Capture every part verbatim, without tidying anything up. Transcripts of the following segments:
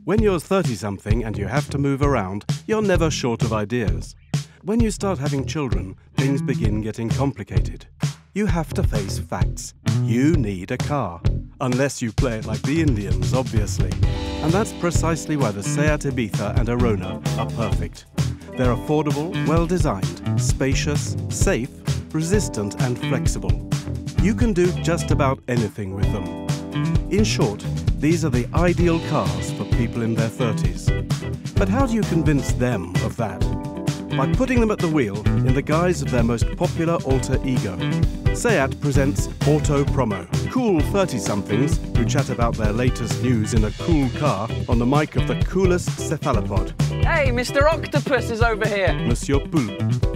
When you're thirty-something and you have to move around, you're never short of ideas. When you start having children, things begin getting complicated. You have to face facts. You need a car. Unless you play it like the Indians, obviously. And that's precisely why the Seat Ibiza and Arona are perfect. They're affordable, well-designed, spacious, safe, resistant and flexible. You can do just about anything with them. In short, these are the ideal cars for people in their thirties. But how do you convince them of that? By putting them at the wheel in the guise of their most popular alter ego. Seat presents Auto Promo, cool thirty-somethings who chat about their latest news in a cool car on the mic of the coolest cephalopod. Hey, Mister Octopus is over here. Monsieur Poulpe.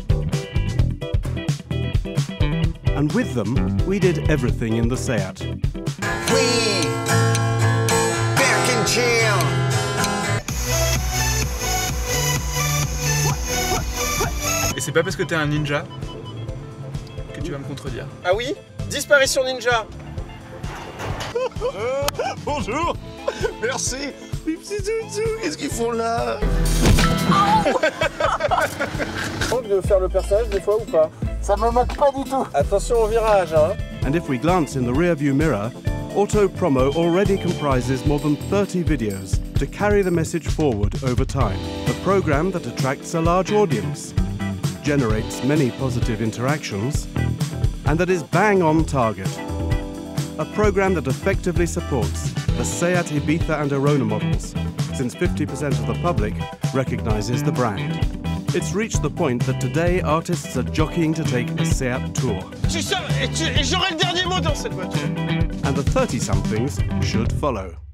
And with them, we did everything in the Seat. We back in jail. Et c'est pas parce que t'es un ninja que tu vas me contredire. Ah oui? Disparition ninja. euh, Bonjour. Merci. Les petits toutous, qu'est-ce qu'ils font là? Manque de faire le personnage des fois ou pas? Ça me moque pas du tout. Attention au virage, hein. And if we glance in the rear-view mirror, Auto Promo already comprises more than thirty videos to carry the message forward over time. A program that attracts a large audience, generates many positive interactions, and that is bang on target. A program that effectively supports the Seat Ibiza and Arona models, since fifty percent of the public recognizes the brand. It's reached the point that today artists are jockeying to take a Seat tour. Tu sais, et j'aurai le dernier mot dans cette voiture. And the thirty-somethings should follow.